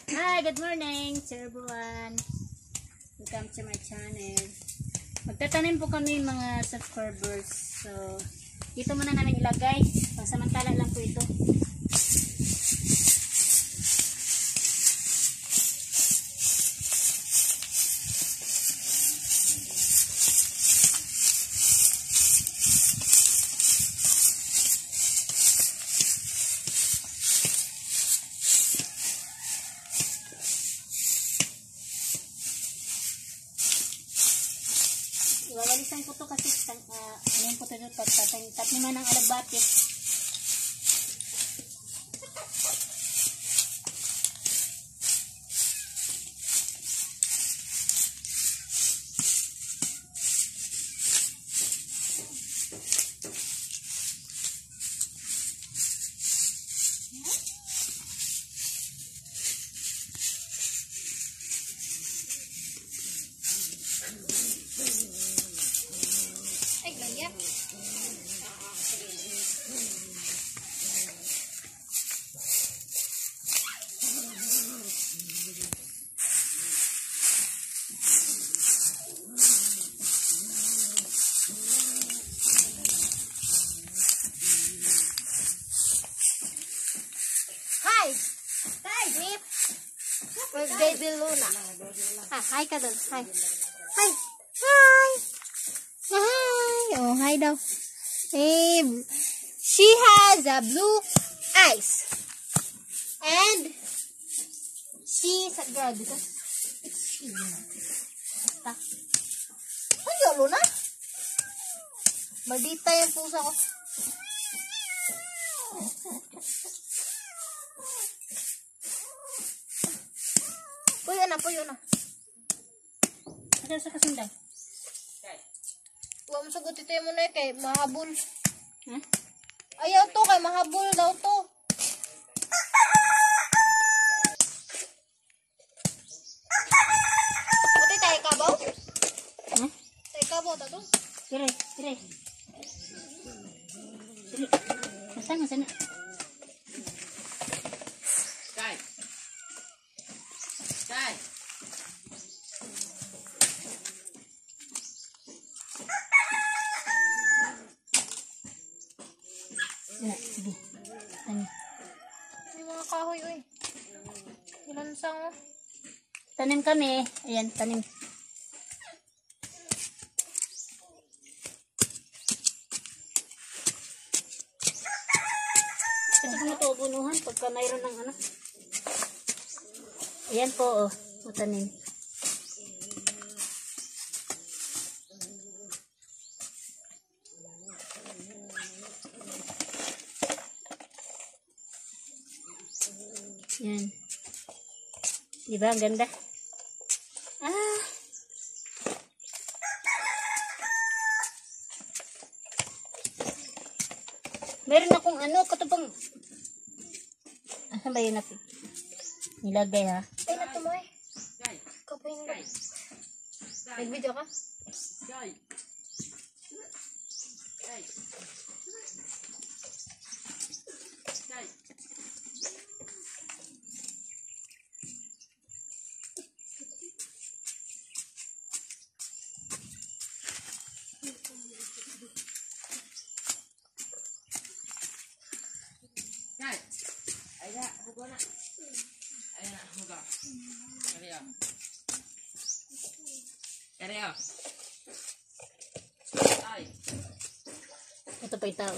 Hi, good morning to everyone. Welcome to my channel. Magtatanim po kami mga subscribers. So, dito muna namin ilagay. Pansamantala lang po ito. Iwawalisan ko to kasi ano yung po ito, tatniman ng alagbati. Where's baby Luna? Hi ka doon. Hi. Hi. Hi. Hi. Oh, hi daw. Hey, she has a blue eyes. And she's a girl because it's she, Luna. Basta. Ano, Luna? Maldita yung pusa ko. Puyo na. Ano sa kasundan? Huwag mo sagot ito yung muna kay mahabol. Huh? Ayaw to kay mahabol daw to. Buti tayo kabaw? Huh? Tayo kabaw ta to? Dire. Masana. Sky. Sige. Tanim. May mga kahoy, uy. Ilansang, oh. Tanim kami. Ayan, tanim. Ito mo ito ubunuhan pagka mayroon ng ano. Ayan po, oh. Matanim. Yan. Diba? Ang ganda. Meron akong ano, katupang. Asan ba yun natin? Nilagay ha. Ay, nato mo eh. Kapay nila. Nag-video ka? Ito pa itaw.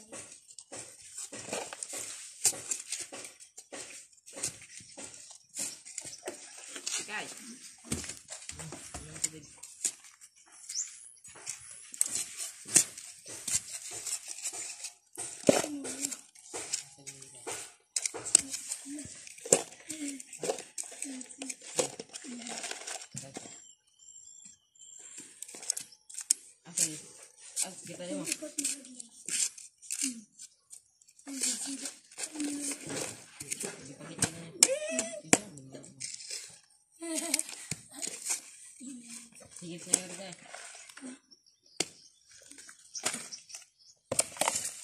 Kita mo. Sige, saya udah.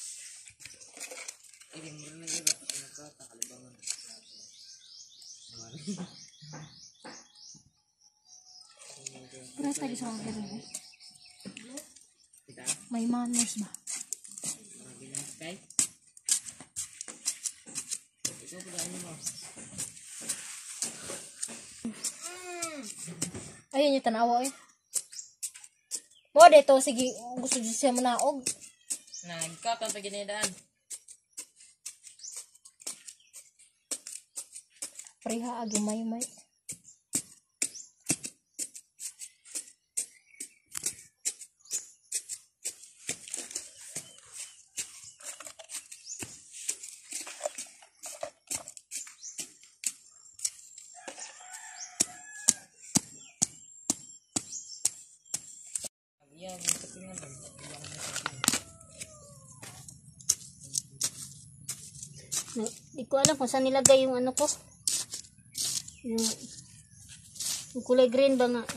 Ini murni juga, kenapa tak kalibangan? Pero tadi sa mga ganun eh. Kita. May manners ba? Mga bilang Sky. Ito pagkain mo. Ayun yung tanawa eh. Mo dito sige gusto siya manaog. Nagkatan pa ginidaan. Priha agi may. Yan, ito tingnan mo. Di ko alam kung saan nilagay yung ano ko. Yung kulay green ba nga?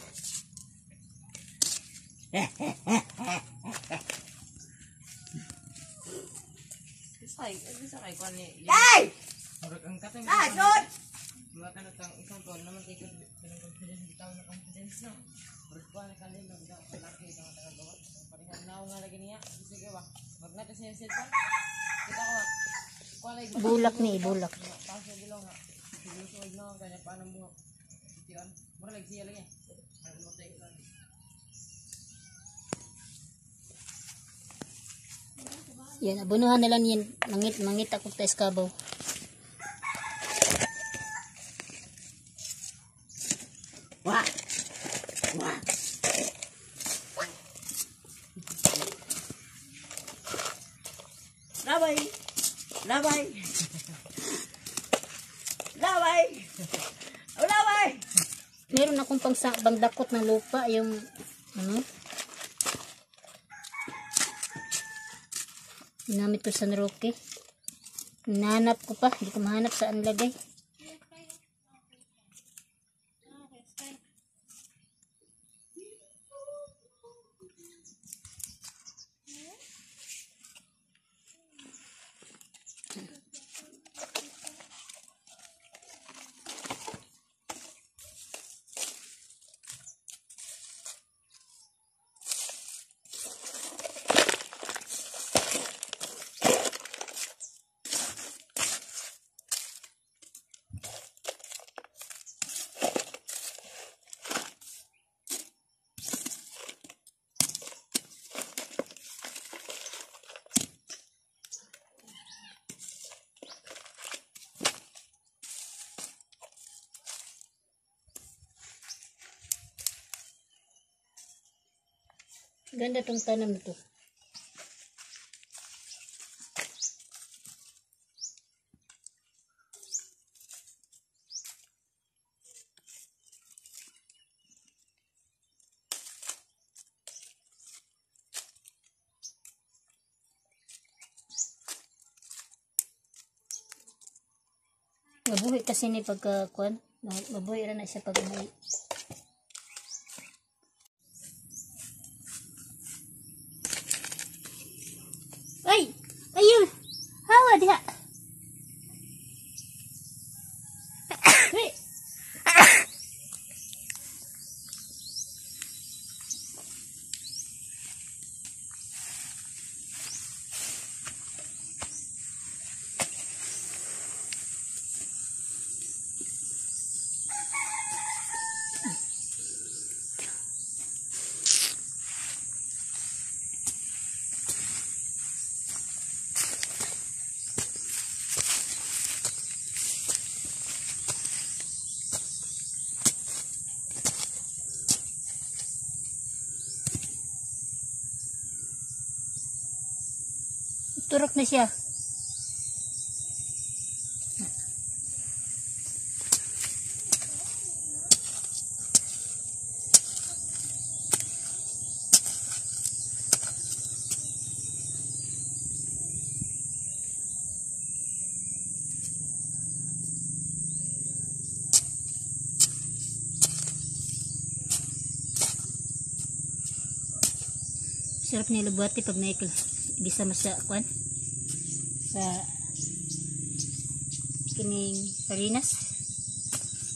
Bisa kay kuan ni. Hey! Murag ang katong. Ah, John! Mga kanang tang isang tuwan naman kay kun confidence bitaw na confidence no. Murag kuan ka din no bitaw laki daw na gawa. Paringan naw nga lagi niya. Sige ba. Murag na kasi yung cellphone. Kita ko. Kuan ay Bulak ni, bulak. Pasok bilong nga. Siguro suwag no kanya paano mo. Tiyan. Murag lagi siya lagi. Ano mo tayo lang. Yan, abunuhan nila niyan. Mangit ako sa eskabaw. Wah! Wah! Laway! Laway! Laway! Oh, laway! Meron akong pangdakot ng lupa, yung ano? Ginamit ko sa Roque. Hinahanap ko pa, hindi ko mahanap saan lagay. Ganda tong tanam ito. Mabuhi kasi ni pagkakuan. Mabuhi ra na siya pag may. Ay! Ayun! Hawa diha! Hey! Turok na siya. Sarap niya lubati pag naikal. Bisa mas sa kwan. Sa kining parinas.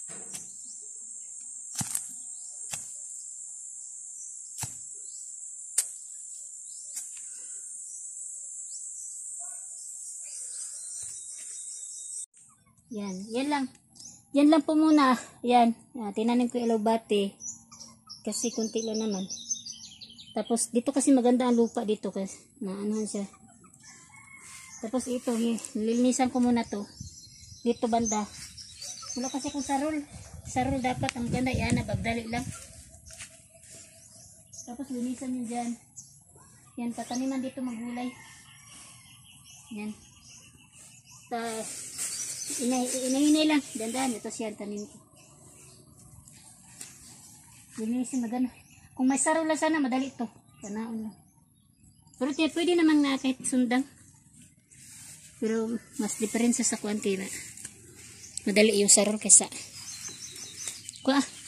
Yan, yan lang. Yan lang po muna. Yan, tinanim ko yung alubate. Kasi kunti lang naman. Tapos dito kasi maganda ang lupa dito kasi naanohan siya. Tapos ito, lilinisan ko muna to. Dito banda. Wala kasi akong sarol. Sarol dapat ang ganda. Yan, nabagdali lang. Tapos linisan nyo dyan. Yan, tataniman dito magulay. Yan. Inahinay lang. Dandan, ito siya tanim ko. Linisin magana. Kung may sarol lang sana, madali ito. Panaon lang. Pero pwede namang na kahit sundang. Pero mas diferensya sa kuwanti na. Madali yung sarol kaysa. Kuha.